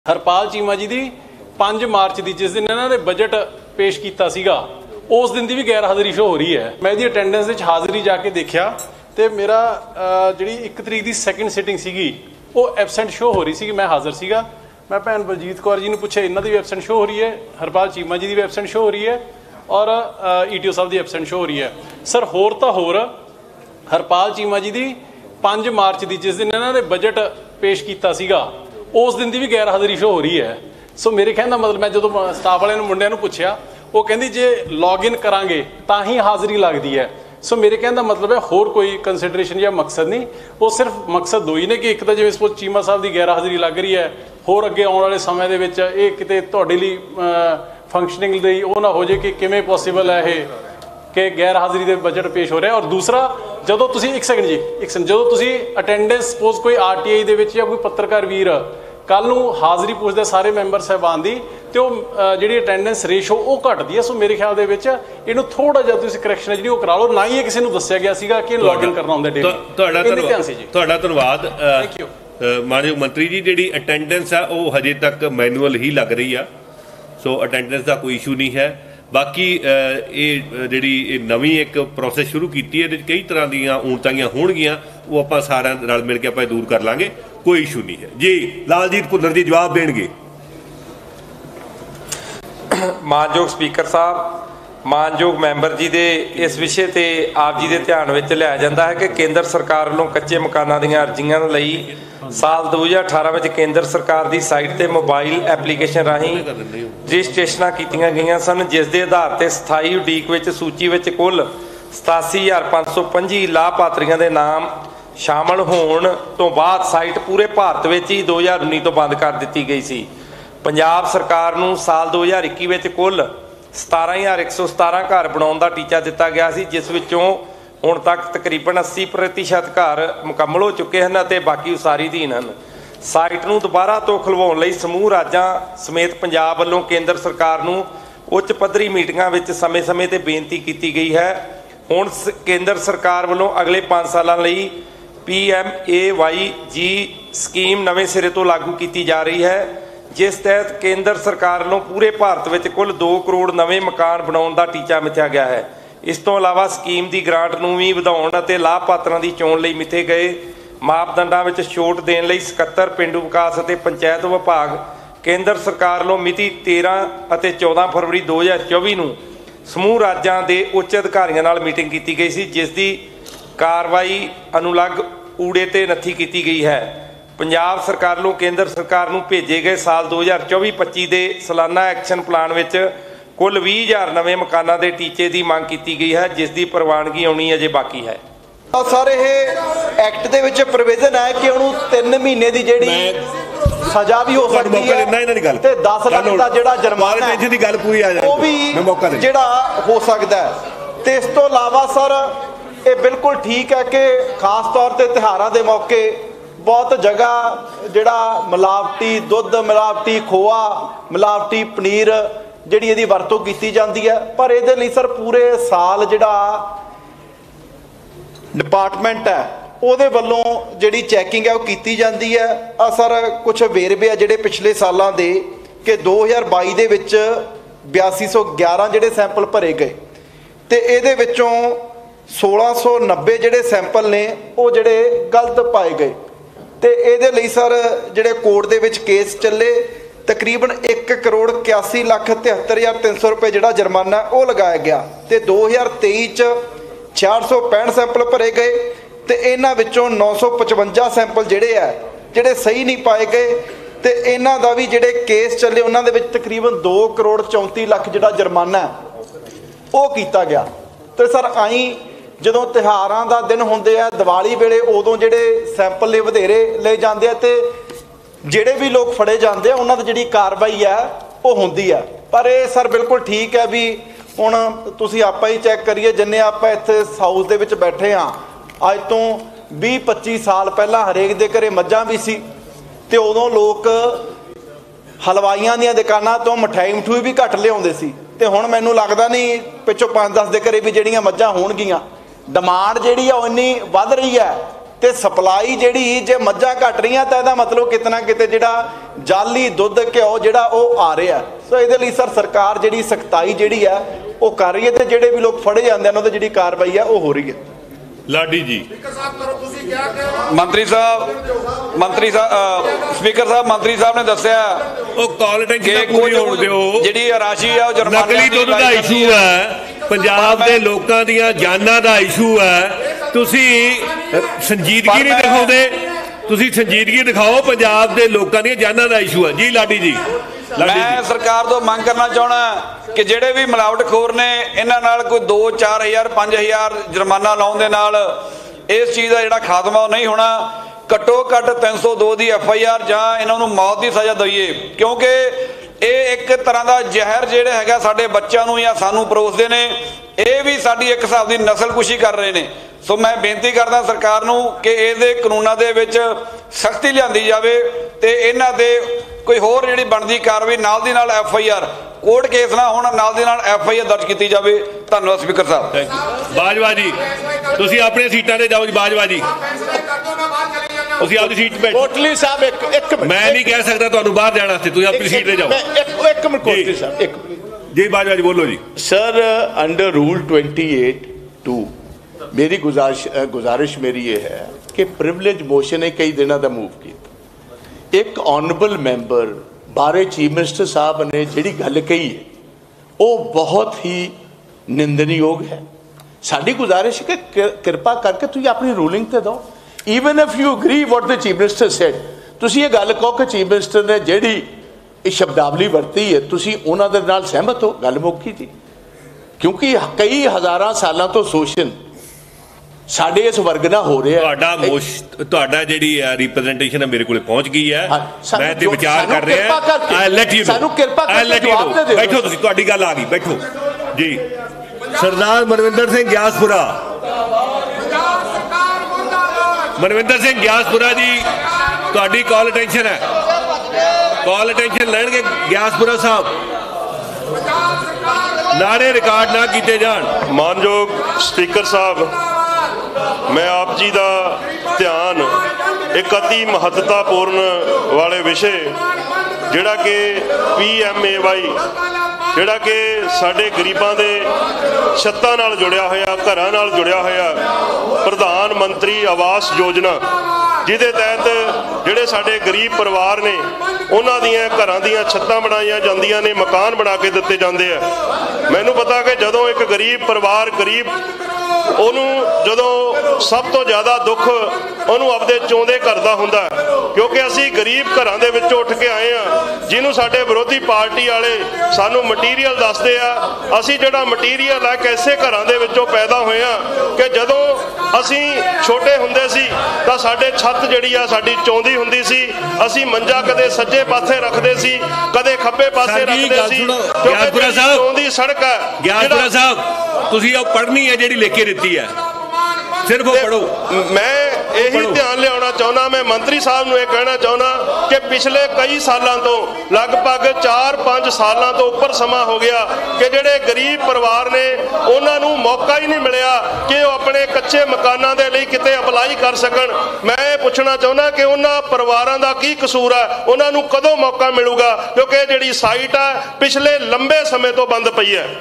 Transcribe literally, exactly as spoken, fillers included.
हरपाल चीमा जी की पाँच मार्च की जिस दिन इन्होंने बजट पेश किया सीगा उस दिन की भी गैर हाज़री शो हो रही है। मैं दी अटेंडेंस हाज़री जाके देखा तो मेरा जी एक तरीक की सैकेंड सिटिंग सी वो एबसेंट शो हो रही सी। मैं हाज़र सीगा। मैं भैन बलजीत कौर जी ने पूछा, इन्हों की भी एबसेंट शो हो रही है, हरपाल चीमा जी की भी एबसेंट शो हो रही है और ई टी ओ साहब की एबसेंट शो हो रही है। सर होर तो होर हरपाल चीमा जी की पाँच मार्च की जिस दिन इन्होंने बजट पेश किया सीगा उस दिन की भी गैर हाज़री शो हो रही है। सो मेरे कहने का मतलब, मैं जो स्टाफ वाले मुंडिया नूं पुछया वो कहंदी जे लॉग इन करांगे तां ही हाज़री लगती है। सो मेरे कहने का मतलब है होर कोई कंसिडरेशन या मकसद नहीं, वो सिर्फ मकसद दो ही ने कि एक तो जिवें सपोज चीमा साहब की गैर हाज़री लग रही है, होर अगे आने वाले समय दे विच ये किते तुहाडे लई फंक्शनिंग लई वो ना हो जाए कि किवें पॉसीबल है ये कि गैर हाज़री दे बजट पेश हो रहा है। और दूसरा जो तुसी एक सेकंड जी एक सेकंड जो तुसी अटेंडेंस सपोज कोई आर टी आई दे विच या कोई पत्रकार वीर कल नूं हाज़री पुछदा सारे मैंबर साहबान की तो जी अटेंडेंस रेशो वो घटती है। सो मेरे ख्याल दे विच इहनूं थोड़ा जिहा तुसीं करैक्शन जी करा लो, ना ही ये किसी नूं दस्सिया गया सीगा कि लॉग इन करना हुंदा डेली। तुहाडा धन्नवाद। थैंक यू मानयोग मंत्री जी। जिहड़ी अटेंडेंस है वो हजे तक मैनुअल ही लग रही है, सो अटेंडेंस का कोई इशू नहीं है। बाकी ये जी नवी एक प्रोसैस शुरू की है, कई तरह दीयां ऊणतांगियां होणगियां, वो आपां सारा रल मिल के आपां दूर कर लांगे, कोई इशू नहीं है जी। लालजीत भुल्लर जी जवाब देंगे। मानयोग स्पीकर साहब, मानयोग मैंबर जी दे इस विषय ते आप जी दे ध्यान विच लिया जाता है कि केंद्र सरकार वालों कच्चे मकानों दीयां अर्जियां लई साल दो हज़ार अठारह में केंद्र सरकार की साइट ते मोबाइल एप्लीकेशन राही रजिस्ट्रेशन कीतियां गईयां सन, जिस दे आधार ते स्थाई उडीक विच सूची विच कुल सतासी हज़ार पाँच सौ पंजी लाभार्थियों के नाम शामिल होने तो बाद साइट पूरे भारत में ही दो हज़ार उन्नी तो बंद कर दी गई सी। पंजाब सरकार नूं साल दो हज़ार इक्की विच कुल सतारा हज़ार एक सौ सतारा घर बनाने का टीचा दिता गया सी, जिस विचों हुण तक तकरीबन अस्सी प्रतिशत घर मुकम्मल हो चुके हैं ते बाकी उसारी अधीन हैं। साइट नूं दोबारा तो खुलवाउण लई समूह राज्यां समेत पंजाब वल्लों केंद्र सरकार नूं उच्च पद्धरी मीटिंगां विच समय समय ते बेनती की गई है। हुण केंद्र सरकार वल्लों अगले पाँच सालां लई P M A Y G scheme नवें सिरे तो लागू की जा रही है, जिस तहत केंद्र सरकार वल्लों पूरे भारत में कुल दो करोड़ नवे मकान बनाने का टीचा मिथ्या गया है। इस तो इलावा स्कीम की ग्रांट नूं भी वधाउण अते लाभपात्रां दी चोण लई मिथे गए मापदंडां विच छूट देण लई सकत्तर पिंडू विकास अते पंचायत विभाग केंद्र सरकार वल्लों मिति तेरह अते चौदह फरवरी दो हज़ार चौबी नूं समूह राज्यां दे उच्च अधिकारियों नाल मीटिंग की गई सी, जिस दी कार्रवाई अनुलग ऊड़े ते नत्थी की गई है। पंजाब सरकार वल्लों केंद्र सरकार नूं भेजे गए साल दो हज़ार चौबी पच्ची के सालाना एक्शन प्लान विच कुल भी हज़ार नवे मकानों के टीचे की मांग की गई है, जिसकी प्रवानगी आनी अजे बाकी है। सर ये एक्ट दे विच प्रोविजन है कि उन्होंने तीन महीने की जिहड़ी सजा भी हो सकती है ते दस लाख का जिहड़ा जुर्माना है वो भी जिहड़ा हो सकता है। ते इस तो इलावा सर ये बिल्कुल ठीक है कि खास तौर पर त्योहारों के मौके बहुत जगह जिहड़ा मिलावटी दुध, मिलावटी खोआ, मिलावटी पनीर जिहड़ी इहदी वरतों की जाती है, पर इहदे लई सर पूरे साल जिहड़ा डिपार्टमेंट है उहदे वल्लों जिहड़ी चैकिंग है वो की जाती है। आ सर कुछ वेरवे आ जिहड़े पिछले सालों के कि दो हज़ार बाई दे विच बयासी सौ ग्यारह जिहड़े सैंपल भरे गए ते इहदे विचों सोलह सौ नब्बे जिहड़े सैंपल ने वो जिहड़े गलत पाए गए ते इहदे लई सर जिहड़े कोर्ट दे विच केस चले तकरीबन एक करोड़ इक्यासी लख तिहत्तर हज़ार तीन सौ रुपये जिहड़ा जुर्माना वो लगाया गया ते दो हज़ार तेई च छियाठ सौ पैंठ सैंपल भरे गए ते इन्हां विचों नौ सौ पचवंजा सैंपल जिहड़े है जिहड़े सही नहीं पाए गए ते इन्हां दा भी जिहड़े केस चले उन्हां दे विच तकरीबन दो करोड़ चौंती लख जिहड़ा जुर्माना वो कीता गया। ते सर आई ਜਦੋਂ ਤਿਉਹਾਰਾਂ ਦਾ दिन ਹੁੰਦੇ ਆ ਦੀਵਾਲੀ ਵੇਲੇ ਉਦੋਂ ਜਿਹੜੇ ਸੈਂਪਲ ਲੈ ਵਧੇਰੇ ਲੈ ਜਾਂਦੇ ਆ ਤੇ ਜਿਹੜੇ ਵੀ ਲੋਕ ਫੜੇ ਜਾਂਦੇ ਆ ਉਹਨਾਂ ਦੀ ਜਿਹੜੀ ਕਾਰਵਾਈ ਆ ਉਹ ਹੁੰਦੀ ਆ। ਪਰ ਇਹ ਸਰ ਬਿਲਕੁਲ ਠੀਕ ਹੈ ਵੀ ਹੁਣ ਤੁਸੀਂ ਆਪਾਂ ਹੀ ਚੈੱਕ ਕਰੀਏ ਜਿੰਨੇ ਆਪਾਂ ਇੱਥੇ ਹਾਊਸ ਦੇ ਵਿੱਚ ਬੈਠੇ ਆ ਅੱਜ ਤੋਂ ਵੀਹ ਪੱਚੀ ਸਾਲ ਪਹਿਲਾਂ ਹਰੇਕ ਦੇ ਘਰੇ ਮੱਝਾਂ ਵੀ ਸੀ ਤੇ ਉਦੋਂ ਲੋਕ ਹਲਵਾਈਆਂ ਦੀਆਂ ਦੁਕਾਨਾਂ ਤੋਂ ਮਠਾਈ ਮਠੂਈ ਵੀ ਘੱਟ ਲਿਆਉਂਦੇ ਸੀ ਤੇ ਹੁਣ ਮੈਨੂੰ ਲੱਗਦਾ ਨਹੀਂ ਪਿੱਛੋਂ ਪੰਜ ਦਸ ਦੇ ਘਰੇ ਵੀ ਜਿਹੜੀਆਂ ਮੱਝਾਂ ਹੋਣਗੀਆਂ। डिमांड जिहड़ी है इन्नी वध रही है ਤੇ ਸਪਲਾਈ ਜਿਹੜੀ ਜੇ ਮੱਝਾਂ ਘਟ ਰਹੀਆਂ ਤਾਂ ਇਹਦਾ ਮਤਲਬ ਕਿਤੇ ਨਾ ਕਿਤੇ ਜਿਹੜਾ ਜਾਲੀ ਦੁੱਧ ਘਿਓ ਜਿਹੜਾ ਉਹ ਆ ਰਿਹਾ। ਸੋ ਇਹਦੇ ਲਈ ਸਰ ਸਰਕਾਰ ਜਿਹੜੀ ਸਖਤਾਈ ਜਿਹੜੀ ਆ ਉਹ ਕਰ ਰਹੀ ਹੈ ਤੇ ਜਿਹੜੇ ਵੀ ਲੋਕ ਫੜੇ ਜਾਂਦੇ ਹਨ ਉਹਦੇ ਜਿਹੜੀ ਕਾਰਵਾਈ ਆ ਉਹ ਹੋ ਰਹੀ ਹੈ। ਲਾਡੀ ਜੀ। ਮੰਤਰੀ ਸਾਹਿਬ ਮੰਤਰੀ ਸਾਹਿਬ ਸਪੀਕਰ ਸਾਹਿਬ ਮੰਤਰੀ ਸਾਹਿਬ ਨੇ ਦੱਸਿਆ ਉਹ ਕਾਲ ਟੈਂਕ ਕਿ ਪੂਰੀ ਹੋਣ ਦਿਓ। ਜਿਹੜੀ ਰਾਸ਼ੀ ਆ ਉਹ ਜੁਰਮਾਨੇ ਨਕਲੀ ਦੁੱਧ ਦਾ ਇਸ਼ੂ ਹੈ, ਪੰਜਾਬ ਦੇ ਲੋਕਾਂ ਦੀਆਂ ਜਾਨਾਂ ਦਾ ਇਸ਼ੂ ਹੈ। ਤੁਸੀਂ ਸੰਜੀਦਗੀ ਨਹੀਂ ਦਿਖਾਉਂਦੇ, ਤੁਸੀਂ ਸੰਜੀਦਗੀ ਦਿਖਾਓ। ਪੰਜਾਬ ਦੇ ਲੋਕਾਂ ਦੀਆਂ ਜਾਨਾਂ ਦਾ ਇਸ਼ੂ ਹੈ। ਜੀ ਲਾਡੀ ਜੀ। ਮੈਂ ਸਰਕਾਰ ਤੋਂ ਮੰਗ ਕਰਨਾ ਚਾਹਣਾ ਕਿ ਜਿਹੜੇ ਵੀ ਮਿਲਾਵਟਖੋਰ ਨੇ ਇਹਨਾਂ ਨਾਲ ਕੋਈ ਦੋ ਚਾਰ ਹਜ਼ਾਰ ਪੰਜ ਹਜ਼ਾਰ ਜੁਰਮਾਨਾ ਲਾਉਣ ਦੇ ਨਾਲ ਇਸ ਚੀਜ਼ ਦਾ ਜਿਹੜਾ ਖਾਤਮਾ ਉਹ ਨਹੀਂ ਹੋਣਾ। ਘੱਟੋ ਘੱਟ ਤਿੰਨ ਸੌ ਦੋ ਦੀ ਐਫ ਆਈ ਆਰ ਜਾਂ ਇਹਨਾਂ ਨੂੰ ਮੌਤ ਦੀ ਸਜ਼ਾ ਦਈਏ, ਕਿਉਂਕਿ ਇਹ ਇੱਕ ਤਰ੍ਹਾਂ ਦਾ ਜ਼ਹਿਰ ਜਿਹੜਾ ਹੈਗਾ ਸਾਡੇ ਬੱਚਿਆਂ ਨੂੰ ਜਾਂ ਸਾਨੂੰ ਪਰੋਸਦੇ ਨੇ। ਇਹ ਵੀ ਸਾਡੀ ਇੱਕ ਹਿਸਾਬ ਦੀ ਨਸਲਕੁਸ਼ੀ ਕਰ ਰਹੇ ਨੇ। ਸੋ ਮੈਂ ਬੇਨਤੀ ਕਰਦਾ ਸਰਕਾਰ ਨੂੰ ਕਿ ਇਹਦੇ ਕਾਨੂੰਨਾਂ ਦੇ ਵਿੱਚ ਸਖਤੀ ਲਿਆਂਦੀ ਜਾਵੇ ਤੇ ਇਹਨਾਂ ਦੇ ਕੋਈ ਹੋਰ ਜਿਹੜੀ ਬਣਦੀ ਕਾਰਵਾਈ ਨਾਲ ਦੀ ਨਾਲ F I R court case ਨਾ ਹੋਣ, ਨਾਲ ਦੀ ਨਾਲ ਐਫ ਆਈ ਆਰ ਦਰਜ ਕੀਤੀ ਜਾਵੇ। ਧੰਨਵਾਦ ਸਪੀਕਰ ਸਾਹਿਬ। ਬਾਜਵਾ ਜੀ ਤੁਸੀਂ ਆਪਣੀ ਸੀਟਾਂ ਤੇ ਜਾਓ ਜੀ। ਬਾਜਵਾ ਜੀ ਤੁਸੀਂ ਆਪਣੀ ਸੀਟ ਤੇ ਬੈਠੋ। ਕੋਟਲੀ ਸਾਹਿਬ ਇੱਕ ਇੱਕ ਮਿੰਟ, ਮੈਂ ਨਹੀਂ ਕਹਿ ਸਕਦਾ ਤੁਹਾਨੂੰ ਬਾਹਰ ਜਾਣ ਵਾਸਤੇ, ਤੁਸੀਂ ਆਪਣੀ ਸੀਟ ਤੇ ਜਾਓ। ਇੱਕ ਇੱਕ ਮਿੰਟ ਕੋਟਲੀ ਸਾਹਿਬ ਇੱਕ ਜੀ ਬਾਜਵਾ ਜੀ ਬੋਲੋ ਜੀ। सर अंडर रूल अट्ठाईस टू मेरी गुजारिश गुजारिश मेरी ये है कि प्रिविलेज मोशन है कई दिनों का मूव किया। एक ऑनरेबल मैंबर बारे चीफ मिनिस्टर साहब ने जिहड़ी गल कही है वो बहुत ही निंदनयोग है। साडी गुजारिश है कि कृपा करके तुसीं अपनी रूलिंग ते दो। Even if you agree what the chief minister said, तुसीं ये गल कहो कि चीफ मिनिस्टर ने जिहड़ी ਇਹ ਸ਼ਬਦਾਵਲੀ ਵਰਤੀ ਹੈ ਤੁਸੀਂ ਉਹਨਾਂ ਦੇ ਨਾਲ ਸਹਿਮਤ ਹੋ, ਗੱਲ ਮੁੱਕੀ ਜੀ। ਕਿਉਂਕਿ ਕਈ ਹਜ਼ਾਰਾਂ ਸਾਲਾਂ ਤੋਂ ਸ਼ੋਸ਼ਣ ਸਾਡੇ ਇਸ ਵਰਗ ਨਾਲ ਹੋ ਰਿਹਾ। ਤੁਹਾਡਾ ਮੋਸ਼ ਤੁਹਾਡਾ ਜਿਹੜੀ ਰਿਪਰੈਜ਼ੈਂਟੇਸ਼ਨ ਹੈ ਮੇਰੇ ਕੋਲੇ ਪਹੁੰਚ ਗਈ ਹੈ। ਮੈਂ ਤੇ ਵਿਚਾਰ ਕਰ ਰਿਹਾ ਆਈ ਲੈਟ ਯੂ ਸਾਨੂੰ ਕਿਰਪਾ ਕਰਕੇ ਜਵਾਬ ਦੇ ਦਿਓ। ਬੈਠੋ ਤੁਸੀਂ, ਤੁਹਾਡੀ ਗੱਲ ਆ ਗਈ, ਬੈਠੋ ਜੀ। ਸਰਦਾਰ ਮਨਵਿੰਦਰ ਸਿੰਘ ਗਿਆਸਪੁਰਾ। ਮਨਵਿੰਦਰ ਸਿੰਘ ਗਿਆਸਪੁਰਾ ਜੀ ਤੁਹਾਡੀ ਕਾਲ ਅਟੈਂਸ਼ਨ ਹੈ। ਕਾਲ ਅਟੈਂਸ਼ਨ ਲੈਣਗੇ ਗਿਆਸਪੁਰਾ ਸਾਹਿਬ। ਨਾਰੇ ਰਿਕਾਰਡ ਨਾ ਕੀਤੇ ਜਾਣ। ਮਾਨਯੋਗ ਸਪੀਕਰ ਸਾਹਿਬ, ਮੈਂ ਆਪ ਜੀ ਦਾ ਧਿਆਨ ਇੱਕ ਅਤੀ ਮਹੱਤਤਾਪੂਰਨ ਵਾਲੇ ਵਿਸ਼ੇ ਜਿਹੜਾ ਕਿ ਪੀ ਐਮ ਏ ਵਾਈ ਜਿਹੜਾ ਕਿ ਸਾਡੇ ਗਰੀਬਾਂ ਦੇ ਛੱਤਾਂ ਨਾਲ ਜੁੜਿਆ ਹੋਇਆ, ਘਰਾਂ ਨਾਲ ਜੁੜਿਆ ਹੋਇਆ ਪ੍ਰਧਾਨ ਮੰਤਰੀ ਆਵਾਸ ਯੋਜਨਾ, ਜਿਹਦੇ ਤਹਿਤ ਜਿਹੜੇ ਸਾਡੇ ਗਰੀਬ ਪਰਿਵਾਰ ਨੇ ਉਹਨਾਂ ਦੀਆਂ ਘਰਾਂ ਦੀਆਂ ਛੱਤਾਂ ਬਣਾਈਆਂ ਜਾਂਦੀਆਂ ਨੇ, ਮਕਾਨ ਬਣਾ ਕੇ ਦਿੱਤੇ ਜਾਂਦੇ ਆ। ਮੈਨੂੰ ਪਤਾ ਕਿ ਜਦੋਂ ਇੱਕ ਗਰੀਬ ਪਰਿਵਾਰ ਗਰੀਬ ਉਹਨੂੰ ਜਦੋਂ ਸਭ ਤੋਂ ਜ਼ਿਆਦਾ ਦੁੱਖ ਉਹਨੂੰ ਆਪਦੇ ਚੋਂਦੇ ਘਰ ਦਾ ਹੁੰਦਾ, ਕਿਉਂਕਿ ਅਸੀਂ ਗਰੀਬ ਘਰਾਂ ਦੇ ਵਿੱਚੋਂ ਉੱਠ ਕੇ ਆਏ ਆ, ਜਿਹਨੂੰ ਸਾਡੇ ਵਿਰੋਧੀ ਪਾਰਟੀ ਵਾਲੇ ਸਾਨੂੰ ਮਟੀਰੀਅਲ ਦੱਸਦੇ ਆ। ਅਸੀਂ ਜਿਹੜਾ ਮਟੀਰੀਅਲ ਹੈ ਕੈਸੇ ਘਰਾਂ ਦੇ ਵਿੱਚੋਂ ਪੈਦਾ ਹੋਏ ਆ ਕਿ ਜਦੋਂ ਅਸੀਂ ਛੋਟੇ ਹੁੰਦੇ ਸੀ ਤਾਂ ਸਾਡੇ ਛੱਤ ਜਿਹੜੀ ਆ ਸਾਡੀ ਚੌਂਦੀ ਹੁੰਦੀ ਸੀ। ਅਸੀਂ ਮੰਜਾ ਕਦੇ ਸੱਜੇ ਪਾਸੇ ਰੱਖਦੇ ਸੀ, ਕਦੇ ਖੱਬੇ ਪਾਸੇ ਰੱਖਦੇ ਸੀ। ਗਿਆਸਪੁਰਾ ਸਾਹਿਬ ਚੌਂਦੀ ਸੜਕ ਹੈ। ਗਿਆਸਪੁਰਾ ਸਾਹਿਬ ਤੁਸੀਂ ਉਹ ਪੜ੍ਹਨੀ ਹੈ ਜਿਹੜੀ ਲਿਖ ਕੇ ਦਿੱਤੀ ਹੈ, ਸਿਰਫ ਉਹ ਪੜ੍ਹੋ। ਮੈਂ ਇਹੀ ਧਿਆਨ ਲਿਆਉਣਾ ਚਾਹੁੰਦਾ, ਮੈਂ ਮੰਤਰੀ ਸਾਹਿਬ ਨੂੰ ਇਹ ਕਹਿਣਾ ਚਾਹੁੰਦਾ ਕਿ ਪਿਛਲੇ ਕਈ ਸਾਲਾਂ ਤੋਂ ਲਗਭਗ ਚਾਰ ਪੰਜ ਸਾਲਾਂ ਤੋਂ ਉੱਪਰ ਸਮਾਂ ਹੋ ਗਿਆ ਕਿ ਜਿਹੜੇ ਗਰੀਬ ਪਰਿਵਾਰ ਨੇ ਉਹਨਾਂ ਨੂੰ ਮੌਕਾ ਹੀ ਨਹੀਂ ਮਿਲਿਆ ਕਿ ਉਹ ਆਪਣੇ ਕੱਚੇ ਮਕਾਨਾਂ ਦੇ ਲਈ ਕਿਤੇ ਅਪਲਾਈ ਕਰ ਸਕਣ। ਮੈਂ ਇਹ ਪੁੱਛਣਾ ਚਾਹੁੰਦਾ ਕਿ ਉਹਨਾਂ ਪਰਿਵਾਰਾਂ ਦਾ ਕੀ ਕਸੂਰ ਹੈ, ਉਹਨਾਂ ਨੂੰ ਕਦੋਂ ਮੌਕਾ ਮਿਲੂਗਾ, ਕਿਉਂਕਿ ਜਿਹੜੀ ਸਾਈਟ ਹੈ ਪਿਛਲੇ ਲੰਬੇ ਸਮੇਂ ਤੋਂ ਬੰਦ ਪਈ ਹੈ।